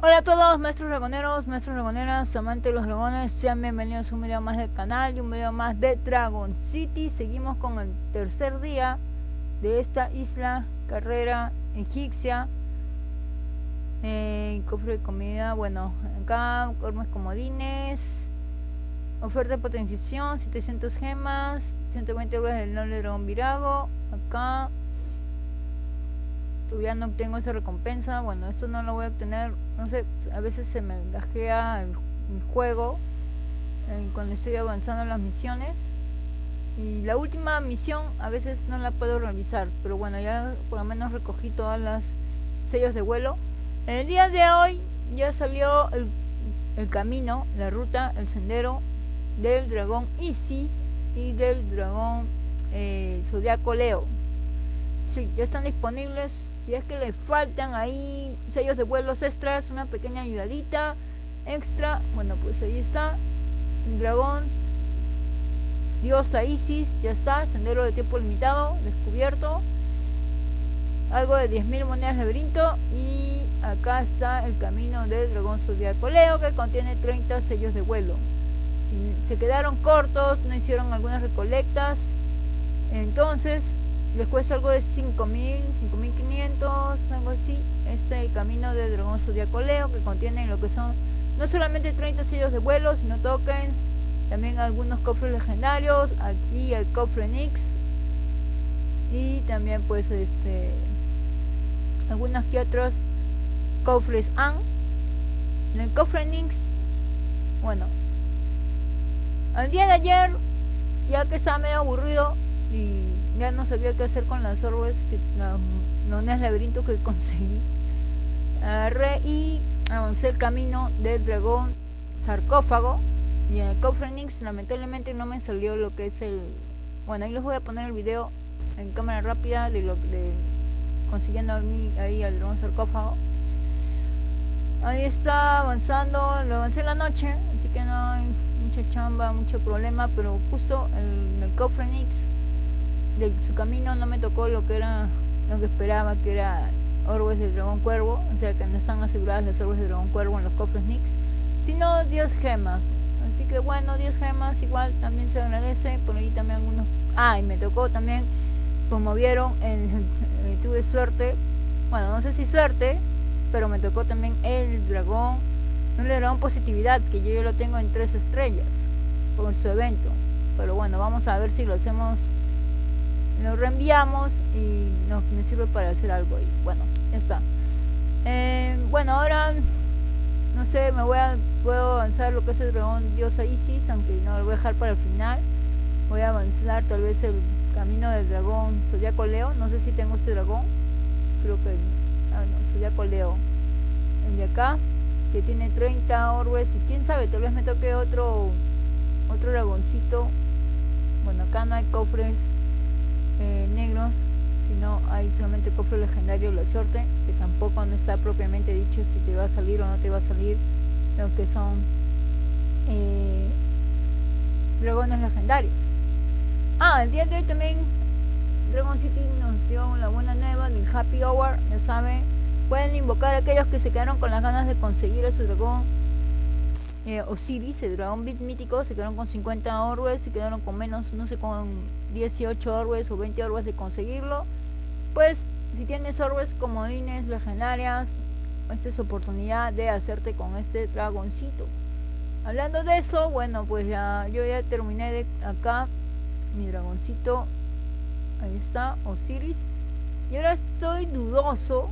Hola a todos, maestros dragoneros, maestros dragoneras, amantes de los dragones, sean bienvenidos a un video más del canal y un video más de Dragon City. Seguimos con el tercer día de esta isla carrera egipcia. Cofre de comida, bueno, acá armas comodines, oferta de potenciación, 700 gemas, 120 euros del noble dragón virago. Acá todavía no obtengo esa recompensa. Bueno, esto no lo voy a obtener, no sé, a veces se me gajea el juego cuando estoy avanzando en las misiones, y la última misión a veces no la puedo realizar, pero bueno, ya por lo menos recogí todas las sellos de vuelo. En el día de hoy ya salió el camino, la ruta, el sendero del dragón Isis y del dragón Zodiaco Leo. Sí, ya están disponibles. Si es que le faltan ahí sellos de vuelos extras, una pequeña ayudadita extra, bueno, pues ahí está el dragón diosa Isis, ya está. Sendero de tiempo limitado descubierto, algo de 10.000 monedas de laberinto. Y acá está el camino del dragón Zodiaco Leo, que contiene 30 sellos de vuelo. Si se quedaron cortos, no hicieron algunas recolectas, entonces les cuesta algo de 5.000, 5.500, algo así. Este es el camino del dragón Zodiaco Leo, que contiene lo que son no solamente 30 sellos de vuelo, sino tokens, también algunos cofres legendarios, aquí el cofre Nix, y también pues algunos que otros cofres AN. En el cofre Nix, bueno, al día de ayer, ya que estaba medio aburrido y ya no sabía qué hacer con las orbes, las monedas laberinto que conseguí, agarré y avancé el camino del dragón sarcófago. Y en el cofre Nix lamentablemente no me salió lo que es el... Bueno, ahí les voy a poner el video en cámara rápida de consiguiendo ahí al dragón sarcófago. Ahí está avanzando, lo avancé en la noche, así que no hay mucha chamba, mucho problema, pero justo en el cofre Nix de su camino no me tocó lo que esperaba, que era orbes del dragón cuervo, o sea que no están aseguradas las orbes del dragón cuervo en los cofres Nix, sino 10 gemas. Así que bueno, 10 gemas igual también se agradece. Por ahí también algunos... y me tocó también, como vieron, tuve suerte, bueno, no sé si suerte, pero me tocó también el dragón, no le dragón positividad, que yo ya lo tengo en 3 estrellas por su evento. Pero bueno, vamos a ver si lo hacemos, lo reenviamos y me sirve para hacer algo ahí. Bueno, ya está. Bueno, ahora no sé, puedo avanzar lo que es el dragón diosa Isis, aunque no lo voy a dejar para el final. Voy a avanzar tal vez el camino del dragón Zodiaco Leo. No sé si tengo este dragón, creo que no, Zodiaco Leo, el de acá, que tiene 30 orbes, y quién sabe, tal vez me toque otro dragoncito. Bueno, acá no hay cofres negros, sino hay solamente cofre legendario, la suerte, que tampoco no está propiamente dicho si te va a salir o no te va a salir lo que son dragones legendarios. El día de hoy también Dragon City nos dio la buena nueva del Happy Hour. Ya saben, pueden invocar a aquellos que se quedaron con las ganas de conseguir a su dragón Osiris, el dragón mítico. Se quedaron con 50 orbes, se quedaron con menos, no sé, con 18 orbes o 20 orbes de conseguirlo. Pues si tienes orbes comodines legendarias, esta es oportunidad de hacerte con este dragoncito. Hablando de eso, bueno, pues yo ya terminé de acá mi dragoncito. Ahí está, Osiris. Y ahora estoy dudoso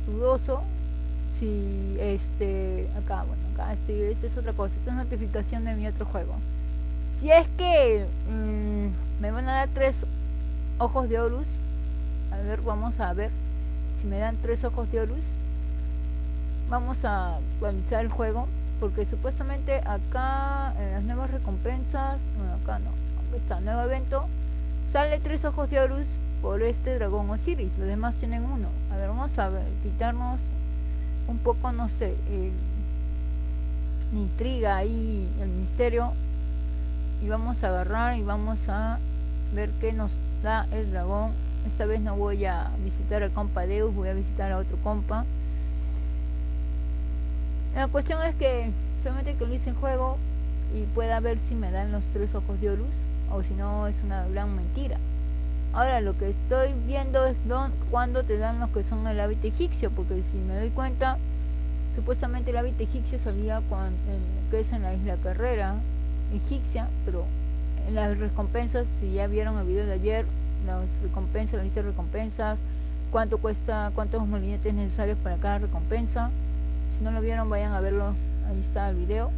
si acá, bueno, acá esta es otra cosa, esta es notificación de mi otro juego. Si es que me van a dar 3 ojos de Horus. A ver, vamos a ver si me dan 3 ojos de Horus. Vamos a actualizar el juego, porque supuestamente acá en las nuevas recompensas, bueno, acá no, acá está, nuevo evento, sale 3 ojos de Horus por este dragón Osiris. Los demás tienen 1. A ver, vamos a ver, quitarnos un poco, no sé, la intriga y el misterio, y vamos a agarrar y vamos a ver qué nos da el dragón. Esta vez no voy a visitar al compa Deus, voy a visitar a otro compa. La cuestión es que solamente actualice el juego y pueda ver si me dan los 3 ojos de Horus, o si no es una gran mentira. Ahora lo que estoy viendo es cuando te dan los que son el hábito egipcio, porque si me doy cuenta, supuestamente el hábito egipcio salía que es en la isla Carrera egipcia, pero en las recompensas, si ya vieron el video de ayer, las recompensas, la lista de recompensas, cuánto cuesta, cuántos molinetes necesarios para cada recompensa. Si no lo vieron, vayan a verlo, ahí está el video.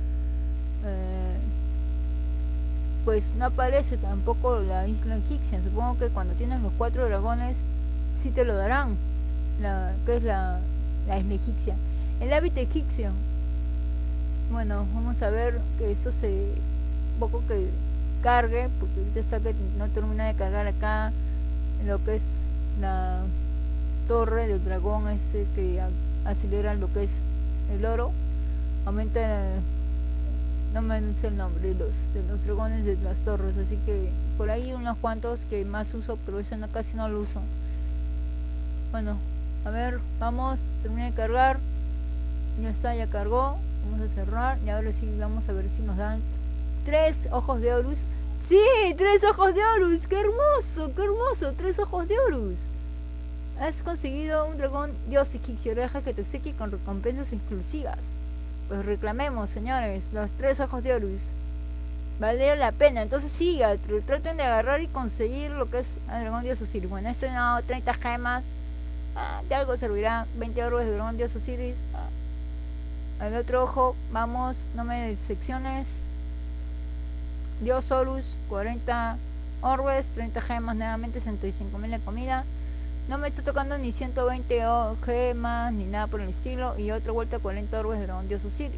Pues no aparece tampoco la isla egipcia. Supongo que cuando tienes los 4 dragones sí te lo darán, que es la isla egipcia. El hábito egipcio, bueno, vamos a ver que eso un poco que cargue, porque ahorita está que no termina de cargar acá lo que es la torre del dragón ese que acelera lo que es el oro, aumenta, no me sé el nombre de los dragones de las torres, así que por ahí unos cuantos que más uso, pero ese no, casi no lo uso. Bueno, a ver, vamos, termina de cargar, ya está, ya cargó, vamos a cerrar y ahora sí vamos a ver si nos dan 3 ojos de Horus. Sí, 3 ojos de Horus, qué hermoso, 3 ojos de Horus. Has conseguido un dragón dios egipcio, deja que te seque con recompensas exclusivas. Pues reclamemos, señores, los 3 ojos de Horus. Vale la pena, entonces sí, traten de agarrar y conseguir lo que es el dragón dios Osiris. Bueno, esto no, 30 gemas, de algo servirá, 20 euros de dragón dios Osiris. El otro ojo, vamos, no me decepciones. Dios Horus, 40 orbes, 30 gemas, nuevamente 65.000 de comida. No me está tocando ni 120 gemas ni nada por el estilo. Y otra vuelta 40 orbes de dragón dios Osiris.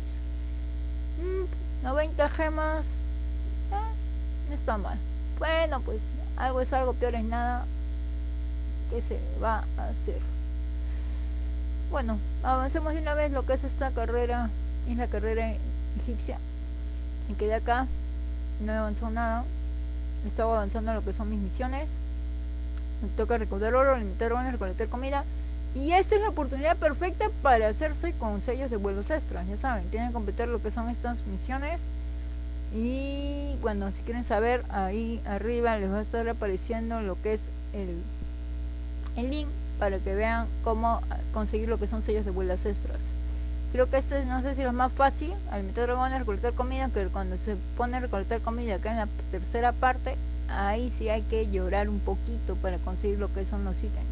90 gemas, no está mal. Bueno, pues algo es algo, peor es nada. ¿Qué se va a hacer? Bueno, avancemos de una vez lo que es esta carrera. Es la carrera egipcia. Me quedé acá, no he avanzado nada. Estaba avanzando lo que son mis misiones. Me toca recaudar oro, alimentar dragones, recolectar comida. Y esta es la oportunidad perfecta para hacerse con sellos de vuelos extras. Ya saben, tienen que completar lo que son estas misiones. Y bueno, si quieren saber, ahí arriba les va a estar apareciendo lo que es el link para que vean cómo conseguir lo que son sellos de vuelos extras. Creo que este no sé si es lo más fácil, alimentar dragones, recolectar comida, que cuando se pone a recolectar comida acá en la tercera parte, ahí sí hay que llorar un poquito para conseguir lo que son los ítems.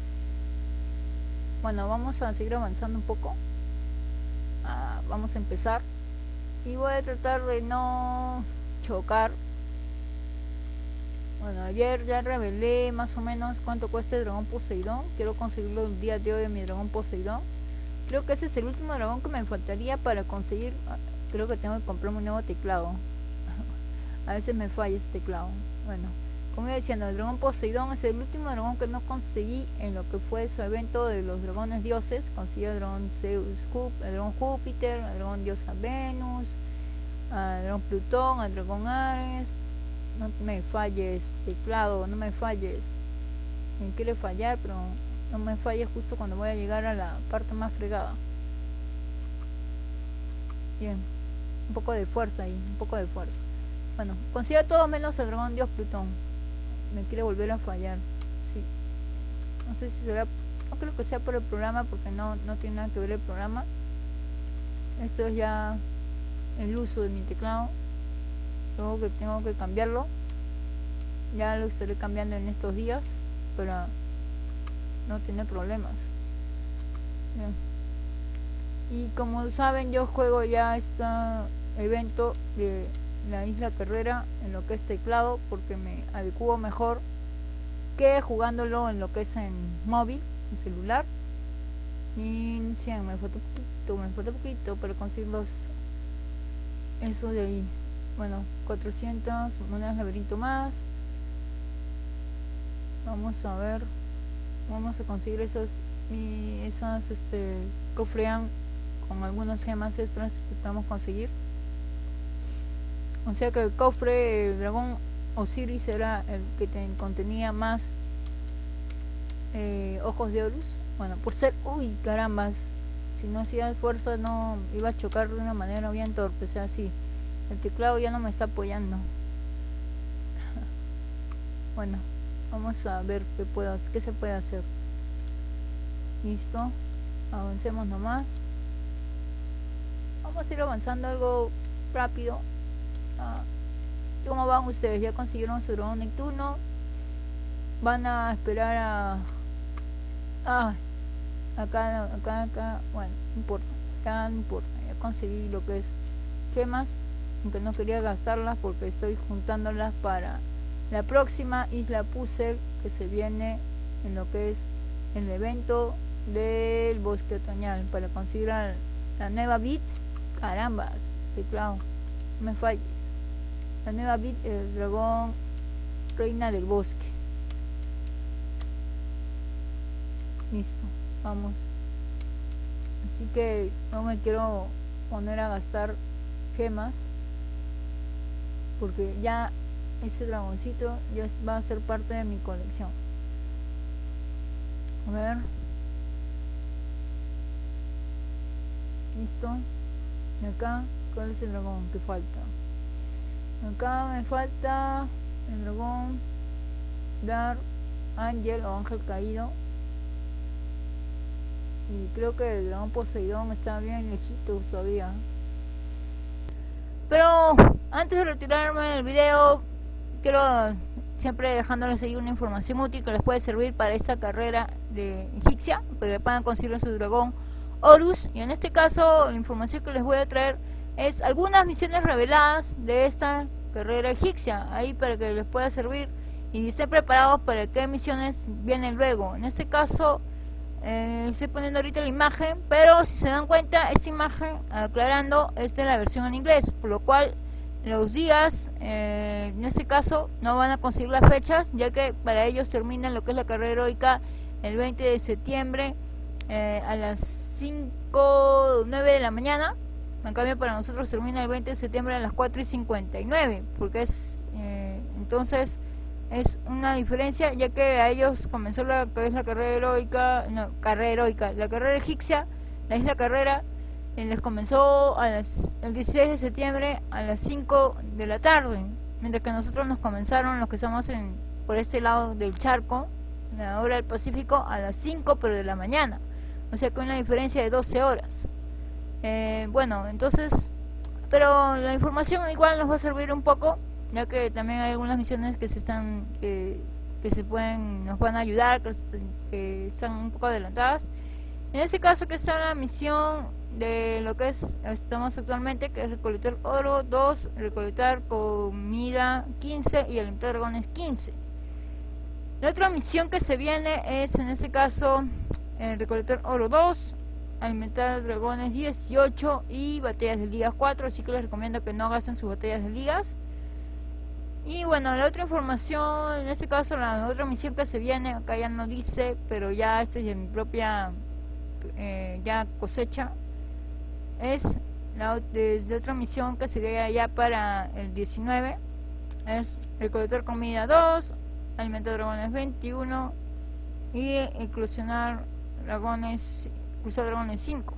Bueno, vamos a seguir avanzando un poco. Vamos a empezar y voy a tratar de no chocar. Bueno, ayer ya revelé más o menos cuánto cuesta el dragón Poseidón. Quiero conseguirlo el día de hoy de mi dragón Poseidón. Creo que ese es el último dragón que me faltaría para conseguir. Creo que tengo que comprarme un nuevo teclado. A veces me falla este teclado. Bueno, como iba diciendo, el dragón Poseidón es el último dragón que no conseguí en lo que fue su evento de los dragones dioses. Conseguí el dragón Zeus, el dragón Júpiter, el dragón diosa Venus, el dragón Plutón, el dragón Ares. No me falles, teclado, no me falles. Me quiere fallar, pero no me falles justo cuando voy a llegar a la parte más fregada. Bien, un poco de fuerza ahí, un poco de fuerza. Bueno, consigo todo menos el dragón dios Plutón. Me quiere volver a fallar. Sí. No sé si será, no creo que sea por el programa, porque no tiene nada que ver el programa. Esto es ya el uso de mi teclado. Tengo que cambiarlo. Ya lo estaré cambiando en estos días para no tener problemas. Bien. Y como saben, yo juego ya este evento de la isla Carrera en lo que es teclado, porque me adecuo mejor que jugándolo en lo que es en móvil, en celular. 1100, me falta poquito para conseguir esos de ahí. Bueno, 400 monedas laberinto más. Vamos a ver, vamos a conseguir esas cofrean con algunas gemas extras que podemos conseguir. O sea que el cofre, el dragón Osiris era el que contenía más ojos de Horus. Bueno, por ser, uy, carambas, si no hacía esfuerzo no iba a chocar de una manera bien torpe, o sea, así. El teclado ya no me está apoyando. Bueno, vamos a ver qué se puede hacer. Listo, avancemos nomás. Vamos a ir avanzando algo rápido. ¿Cómo van ustedes? ¿Ya consiguieron su dragón nocturno? ¿Van a esperar a... acá, bueno, no importa, ya no importa, ya conseguí lo que es gemas, aunque no quería gastarlas porque estoy juntándolas para la próxima isla puzzle que se viene en lo que es el evento del bosque otoñal, para conseguir la nueva bit. Carambas, teclado, no me falles. La nueva bit, el dragón reina del bosque. Listo, vamos. Así que no me quiero poner a gastar gemas, porque ya ese dragoncito ya va a ser parte de mi colección. A ver. Listo. Y acá, ¿cuál es el dragón que falta? Acá me falta el dragón Dark Angel o ángel caído. Y creo que el dragón Poseidón está bien lejitos todavía. Pero antes de retirarme del video, quiero siempre dejándoles ahí una información útil que les puede servir para esta carrera de egipcia, para que puedan conseguir su dragón Horus. Y en este caso la información que les voy a traer es algunas misiones reveladas de esta carrera egipcia, ahí para que les pueda servir y estén preparados para qué misiones vienen luego. En este caso estoy poniendo ahorita la imagen, pero si se dan cuenta, esta imagen, aclarando, esta es la versión en inglés, por lo cual los días en este caso no van a conseguir las fechas, ya que para ellos termina lo que es la carrera heroica el 20 de septiembre a las 5:09 de la mañana. En cambio para nosotros termina el 20 de septiembre a las 4:59, porque es entonces es una diferencia, ya que a ellos comenzó la que es la carrera heroica, la carrera egipcia, la isla carrera, les comenzó el 16 de septiembre a las 5 de la tarde, mientras que nosotros nos comenzaron, los que estamos por este lado del charco, en la hora del Pacífico, a las 5 pero de la mañana, o sea que una diferencia de 12 horas. Bueno, entonces, pero la información igual nos va a servir un poco, ya que también hay algunas misiones que nos van a ayudar, que están un poco adelantadas. En este caso que está la misión de lo que estamos actualmente, que es recolectar oro 2, recolectar comida 15 y alimentar dragones 15. La otra misión que se viene es en este caso recolectar oro 2, alimentar dragones 18 y batallas de ligas 4, así que les recomiendo que no gasten sus batallas de ligas. Y bueno, la otra información, en este caso la otra misión que se viene, acá ya no dice, pero ya esto es de mi propia ya cosecha, es de otra misión que sería ya para el 19, es recolectar comida 2, alimentar dragones 21 y cruzar dragones 5.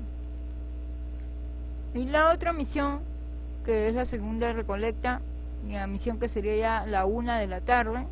Y la otra misión, que es la segunda recolecta, y la misión que sería ya la 1 de la tarde,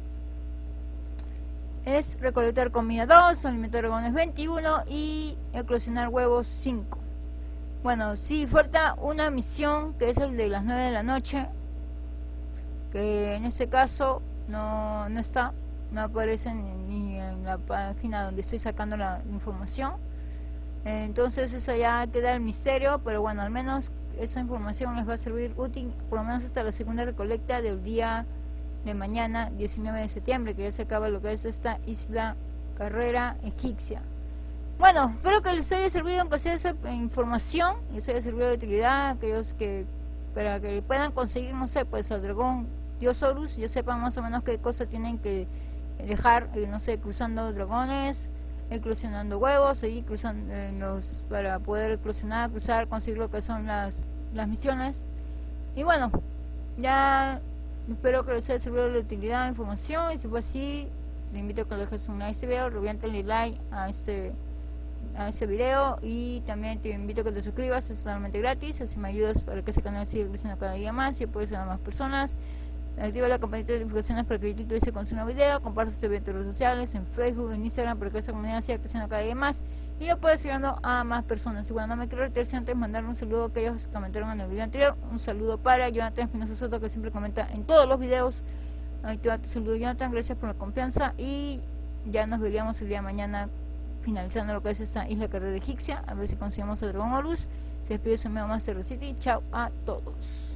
es recolectar comida 2, alimentar dragones 21 y eclosionar huevos 5. Bueno, sí, falta una misión que es el de las 9 de la noche, que en este caso no está, no aparece ni en la página donde estoy sacando la información. Entonces eso ya queda el misterio, pero bueno, al menos esa información les va a servir útil por lo menos hasta la segunda recolecta del día de mañana 19 de septiembre, que ya se acaba lo que es esta isla carrera egipcia. Bueno, espero que les haya servido, aunque sea esa información, les haya servido de utilidad, aquellos que para que puedan conseguir, no sé, pues al dragón Dios Horus, ya sepan más o menos qué cosas tienen que dejar, no sé, cruzando dragones, eclosionando huevos, seguir cruzando para poder eclosionar, cruzar, conseguir lo que son las misiones. Y bueno, ya espero que les haya servido de utilidad la información, y si fue así, le invito a que le dejes un like a este video, reviéntenle like a este a ese video, y también te invito a que te suscribas, es totalmente gratis, así me ayudas para que ese canal siga creciendo cada día más y puedes llegar a más personas. Activa la campanita de notificaciones para que YouTube se consume un video, comparte este video en tus redes sociales, en Facebook, en Instagram, para que esa comunidad siga creciendo cada día más y yo pueda seguir llegando a más personas. Y bueno, no me quiero retirarse antes de mandarle un saludo a aquellos que comentaron en el video anterior. Un saludo para Jonathan Espinosa Soto, que siempre comenta en todos los videos. Ahí te va tu saludo, Jonathan, gracias por la confianza y ya nos veríamos el día de mañana finalizando lo que es esta isla carrera egipcia, a ver si conseguimos el dragón Horus. Se despide su amigo Master City. Chao a todos.